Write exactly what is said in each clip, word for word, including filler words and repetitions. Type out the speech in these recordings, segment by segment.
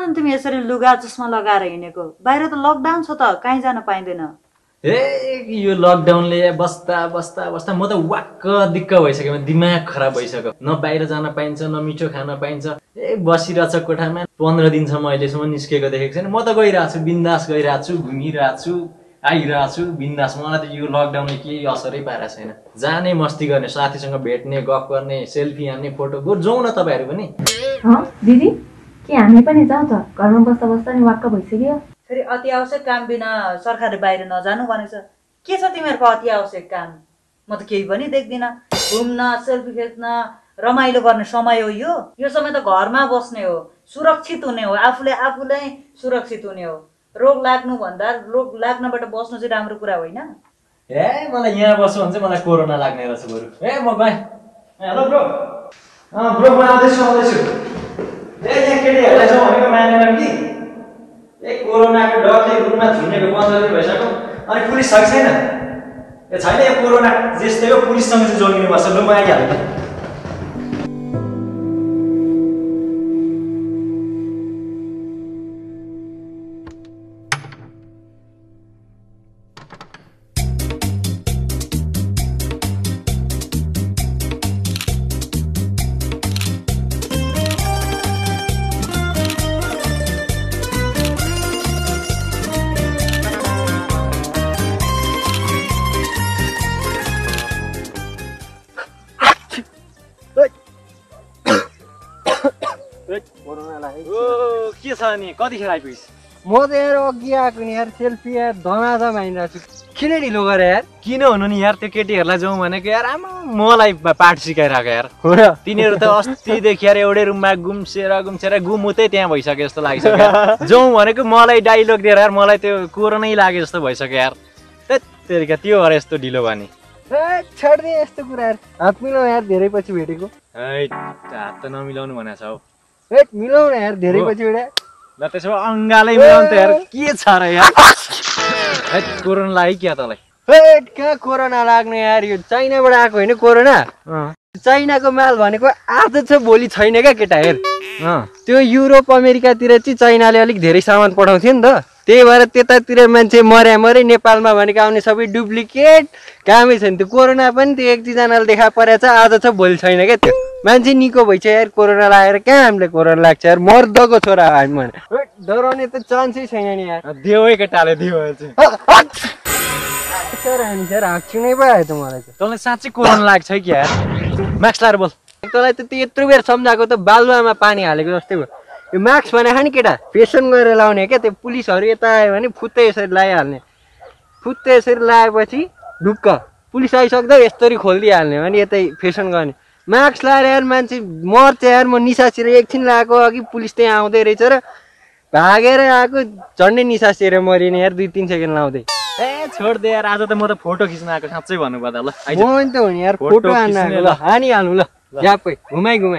नि तिमी यसरी लुगा चस्मा लगाएर हिँडेको? बाहिर त लकडाउन छ त, कहीँ जान पाइँदैन। ए यो लकडाउनले बस्दा बस्दा बस्दा म त वाक्क दिक्क भइसक्यो, दिमाग खराब भइसक्यो। न बाहिर जान पाइन्छ, न मिठो खान पाइन्छ। ए बसिरहेछ कोठामा, पन्ध्र दिनसम्म अहिलेसम्म निस्केको देखेको छैन। म त गइरहेको छु, बिन्दास गइरहेको छु, घुमिरहेको छु, आइरहेको छु बिन्दास। मलाई त यो लकडाउनले केही असरै पारेको छैन। जाने मस्ती गर्ने, साथीसँग भेट्ने, गफ गर्ने, सेल्फी हान्ने, फोटो बरु जाउँ न तपाईँहरू पनि। दिदी के हामी पनि जाउँ त? घरमा बस्दा बस्दा नि वाक्क भइसक्यो। फेरि अति आवश्यक काम बिना सरकारले बाहिर नजानु भनेछ। के छ तिमीहरूको अति आवश्यक काम? म त केही पनि देख्दिनँ। घुम्न, सेल्फी खिच्न, रमाइलो गर्ने समय हो यो। यो समय त घरमा बस्ने हो, सुरक्षित हुने हो, आफूले आफूलाई सुरक्षित हुने हो। रोग लाग्नु भन्दा रोग लाग्नबाट बस्नु चाहिँ राम्रो कुरा होइन। ए मलाई यहाँ बस्छु भने चाहिँ मलाई कोरोना लाग्ने रहेछ बरु। ए म गएँ। Hello bro. अँ ब्रो म आउँदैछु आउँदैछु। ए यहाँ केटीहरूलाई जाउँ भनेको मानेन कि? ए कोरोनाको डरले रुममा झुन्डेको पन्ध्र दिन भइसक्यो। अनि पुलिस छ कि छैन? ए छैन, यो कोरोना जस्तै हो, पुलिससँग चाहिँ जोगिनु पर्छ। लु म आइहालेँ त। के छ नि कतिखेर आइपुगिस्? म त यार अघि आएको नि यार, सेल्फी यार धमाधम हानिरहेको छु। किन ढिलो गरे यार? किन हुनु नि यार, त्यो केटीहरूलाई जाउँ भनेको यार आमा मलाई पाठ सिकाइरहेको यार हो र। तिनीहरू त अस्तिदेखि यार एउटै रुममा गुम्सेर गुम्सेर गुमुतै त्यहाँ भइसक्यो जस्तो लागिसक्यो। जाउँ भनेको मलाई डाइलग दिएर यार मलाई त्यो कोरोनै लाग्यो जस्तो भइसक्यो यार। त्यतिका त्यो भएर यस्तो ढिलो भने। ए छोड्दे यस्तो कुरा यार, हात मिलाउँ यार, धेरै पछि भेटेको। है हात त नमिलाउनु भनेको छ हौ। ए मिलाउँ न यार, धेरै पछि भेटे। ल त्यसो भए अङ्गालै मिलाउनु त यार, के छ र यार? है कोरोना लाग्यो क्या तँलाई? ए कहाँ कोरोना लाग्ने यार, यो चाइनाबाट आएको होइन कोरोना। चाइनाको माल भनेको आज छ भोलि छैन क्या केटा हेर। त्यो युरोप अमेरिकातिर चाहिँ चाइनाले अलिक धेरै सामान पठाउँथ्यो नि त, त्यही भएर त्यतातिर मान्छे मर्या मरे। नेपालमा भनेको आउने सबै डुप्लिकेट, कामै छैन। त्यो कोरोना पनि त्यो एक दुईजनाले देखा परेछ, आज छ भोलि छैन क्या। त्यो मान्छे निको भइछ यार, कोरोना लागेर कहाँ हामीले कोरोना लाग्छ यार, मर्दको छोरा हामी भने। डराउने त चान्सै छैन नि यार। देऊ है केटाले देऊ सर हामी सर हाँक्छु नै भयो त मलाई त। तँलाई साँच्चै कोरोना लाग्छ कि यार? मास्क लाएर बोल। तँलाई त त्यो यत्रो बेर सम्झाएको त बालुवामा पानी हालेको जस्तै भयो। यो मास्क भनेको नि केटा फेसन गरेर लाउने क्या। त्यो पुलिसहरू यता आयो भने फुत्तै यसरी लगाइहाल्ने, फुत्तै यसरी लगाएपछि ढुक्क पुलिस आइसक्दा यसरी खोलिदिइहाल्ने अनि यतै फेसन गर्ने। मास्क लाएर यार मान्छे मर्छ यार। म निसासेर एकछिन लगाएको अघि पुलिस त्यहाँ आउँदै रहेछ र भागेर आएको, झन्डै निसासेर मरिने यार दुई तिन सेकेन्ड लाउँदै। ए छोड दे यार, आज त म त फोटो खिच्न आएको साँच्चै भन्नुपर्दा। ल म त हो नि यार, फोटो हान्न आएको। ल हानिहाल्नु ल, झ्यापै घुमाइ घुमाइ।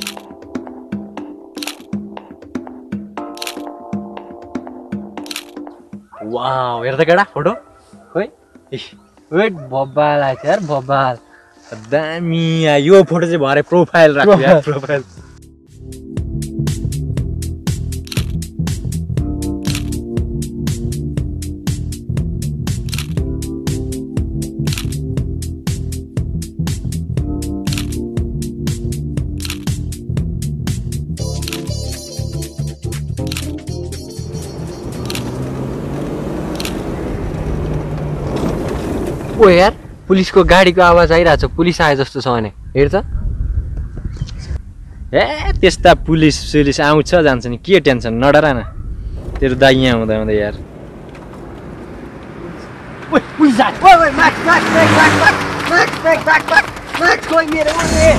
वाउ हेर त केटा फोटो। खोइ वेट बब्बाल आएछ यार, बब्बाल दामी। यो फोटो चाहिँ भरे प्रोफाइल राख्छु यार, प्रोफाइल। ओ यार पुलिसको गाडीको आवाज आइरहेछ, पुलिस आए जस्तो छ भने हेर त। ए त्यस्ता पुलिस सुलिस आउँछ जान्छ नि, के टेन्सन नडरा न। तेरो दाइ यहाँ हुँदा हुँदा यार। ओइ पुलिस आयो। ओइ ओइ माक्स माक्स माक्स माक्स माक्स माक्स माक्स माक्स कोही मेरो ओए।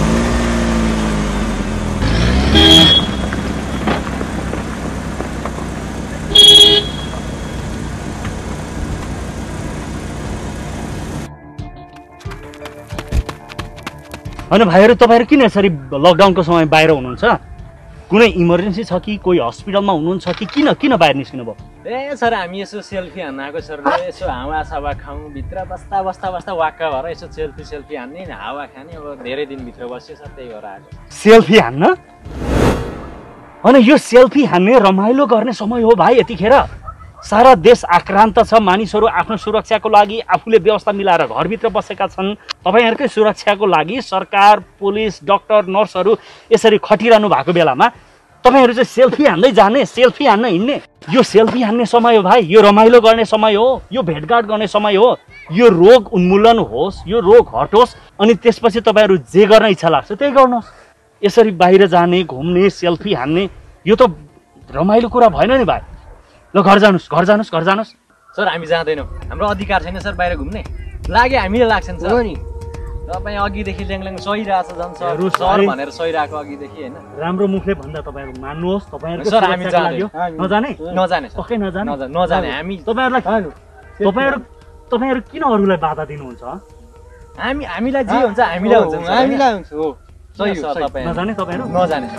होइन भाइहरू, तपाईँहरू किन यसरी लकडाउनको समय बाहिर हुनुहुन्छ? कुनै इमर्जेन्सी छ कि कोही हस्पिटलमा हुनुहुन्छ कि किन किन बाहिर निस्किनु भयो? ए सर हामी यसो सेल्फी हान्न आएको सर, यसो हावा सावा खाउँ, भित्र बस्दा बस्दा बस्दा वाक्क भएर यसो सेल्फी सेल्फी हान्ने हावा खाने। अब धेरै दिनभित्र बस्यो सर, त्यही भएर आएको। सेल्फी हान्न? अनि यो सेल्फी हान्ने रमाइलो गर्ने समय हो भाइ। यतिखेर सारा देश आक्रान्त छ, मानिसहरू आफ्नो सुरक्षाको लागि आफूले व्यवस्था मिलाएर घरभित्र बसेका छन्। तपाईँहरूकै सुरक्षाको लागि सरकार, पुलिस, डक्टर, नर्सहरू यसरी खटिरहनु भएको बेलामा तपाईँहरू चाहिँ सेल्फी हान्दै जाने, सेल्फी हान्न हिँड्ने। यो सेल्फी हान्ने समय हो भाइ, यो रमाइलो गर्ने समय हो, यो भेटघाट गर्ने समय हो। यो रोग उन्मूलन होस्, यो रोग हटोस्, अनि त्यसपछि तपाईँहरू जे गर्न इच्छा लाग्छ त्यही गर्नुहोस्। यसरी बाहिर जाने, घुम्ने, सेल्फी हान्ने यो त रमाइलो कुरा भएन नि भाइ। ल घर जानुहोस्, घर जानुहोस्, घर जानुहोस्। सर हामी जाँदैनौँ, हाम्रो अधिकार छैन सर बाहिर घुम्ने। लाग्यो हामीले लाग्छ नि सर। हो नि तपाईँ अघिदेखि ल्याङल्याङ सहिरहेछ झन् सर हेर्नुहोस् सर भाइ। भनेर सहिरहेको अघिदेखि होइन। राम्रो मुखले भन्दा तपाईँहरू मान्नुहोस्। तपाईँहरूको सर, हामी सुरक्षाको जाँदैनौँ। लागि हो। नजाने नजाने सर, पक्कै नजाने नजाने नजाने हामी तपाईँहरूलाई तपाईँहरू तपाईँहरू किन अरूलाई बाधा दिनुहुन्छ? हामी हामीलाई जे हुन्छ हामीलाई हुन्छ नि सर, होइन? हामीलाई हुन्छ हो। सही हो सर, तपाईँ नजाने तपाईँहरू नजाने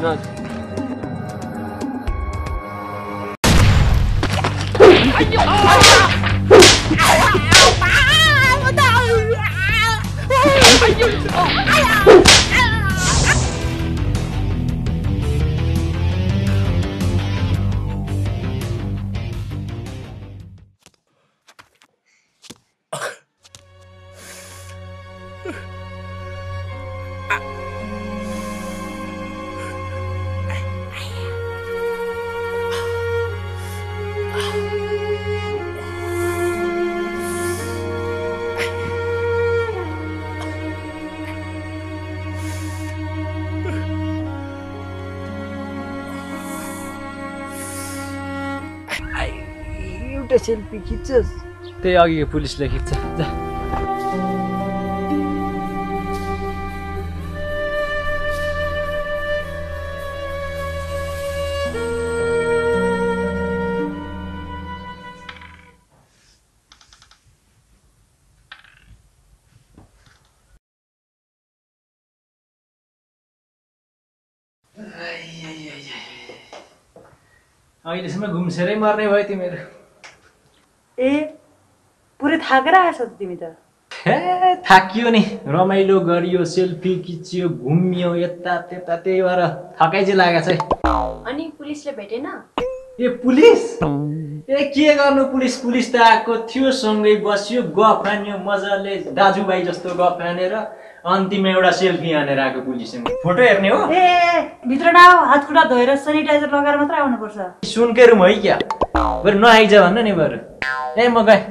एउटा सेल्फी खिच्छस्, त्यही अघि पुलिसले खिच्छ। जा अहिलेसम्म घुम्सेरै मर्ने भयो तिमीहरू। ए पुरै थाकेर आएछौ त तिमी त। हे थाकियो नि, रमाइलो गरियो, सेल्फी खिच्यो, घुमियो यता त्यता, त्यही भएर थकाइ चाहिँ लागेको छ है। अनि पुलिसले भेटेन? ए पुलिस ए के गर्नु, पुलिस पुलिस त आएको थियो, सँगै बस्यो, गफ हान्यो मजाले, दाजुभाइ जस्तो गफ हानेर अन्तिममा एउटा सेल्फी हानेर आएको पुलिससँग। फोटो हेर्ने हो? ए भित्र नआऊ, हात खुट्टा धोएर सेनिटाइजर लगाएर मात्र आउनुपर्छ। सुनकै रुम है क्या, बरु नआइज भन्न नि बरु। ए म गएँ।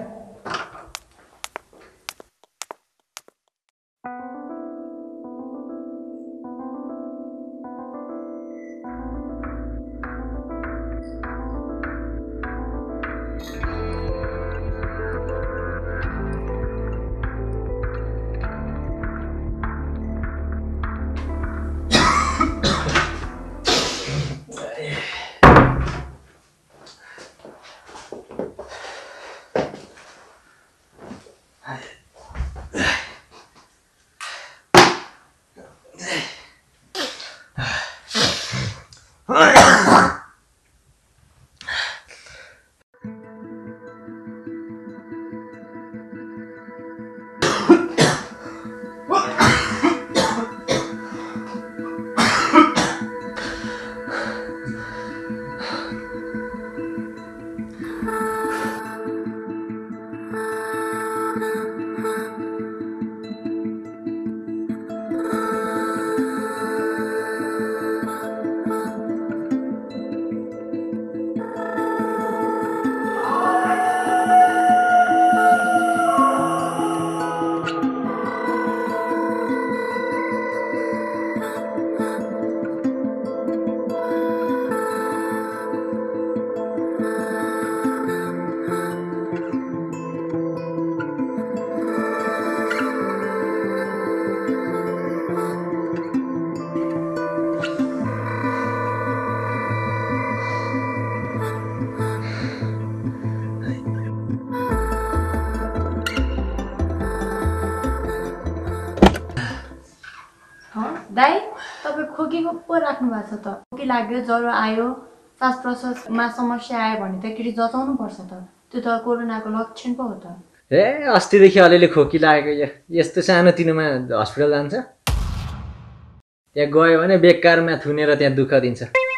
दाइ तपाईँ खोकीको पो राख्नु भएको छ त। खोकी लाग्यो, ज्वरो आयो, श्वास प्रश्वासमा समस्या आयो भने त केटी जचाउनु पर्छ त। त्यो त कोरोनाको लक्षण पो हो त। ए अस्तिदेखि अलिअलि खोकी लागेको यो यस्तो सानोतिनोमा हस्पिटल जान्छ? त्यहाँ गयो भने बेकारमा थुनेर त्यहाँ दुःख दिन्छ।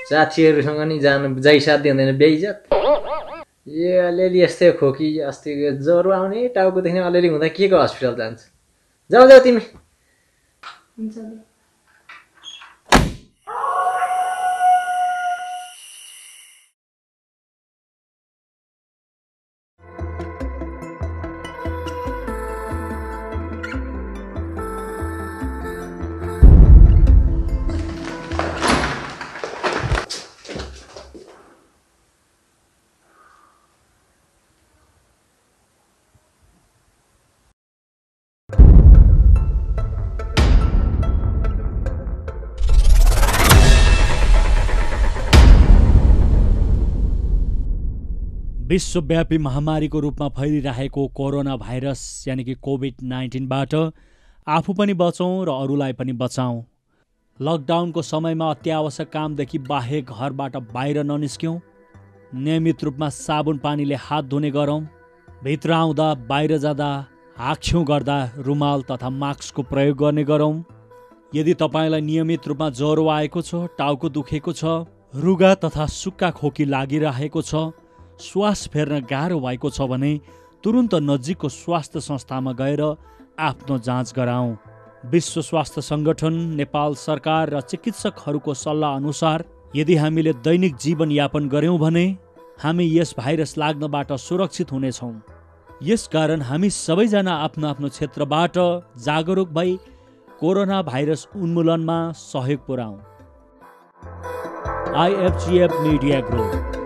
साथीहरूसँग नि जानु जाइसाध्य हुँदैन बेइज्जत। ए अलिअलि यस्तै खोकी अस्ति ज्वरो आउने टाउकोदेखि अलिअलि हुँदा के को हस्पिटल जान्छ। जाऊ जाऊ तिमी। हुन्छ दाइ। विश्वव्यापी महामारीको रूपमा फैलिरहेको कोरोना भाइरस यानि कि कोभिड नाइन्टिनबाट आफू पनि बचौँ र अरूलाई पनि बचाउँ। लकडाउनको समयमा अत्यावश्यक कामदेखि बाहेक घरबाट बाहिर ननिस्क्यौँ। नियमित रूपमा साबुन पानीले हात धुने गरौँ। भित्र आउँदा बाहिर जाँदा हाक्छ्युँ गर्दा रुमाल तथा मास्कको प्रयोग गर्ने गरौँ। यदि तपाईँलाई नियमित रूपमा ज्वरो आएको छ, टाउको दुखेको छ, रुगा तथा सुक्खा खोकी लागिरहेको छ, श्वास फेर्न गाह्रो भएको छ भने तुरुन्त नजिकको स्वास्थ्य संस्थामा गएर आफ्नो जाँच गराउँ। विश्व स्वास्थ्य सङ्गठन, नेपाल सरकार र चिकित्सकहरूको सल्लाह अनुसार यदि हामीले दैनिक जीवनयापन गर्यौँ भने हामी यस भाइरस लाग्नबाट सुरक्षित हुनेछौँ। यसकारण हामी सबैजना आफ्नो आफ्नो क्षेत्रबाट जागरुक भई कोरोना भाइरस उन्मूलनमा सहयोग पुर्याउँ। आइएफजिएफ मिडिया ग्रुप।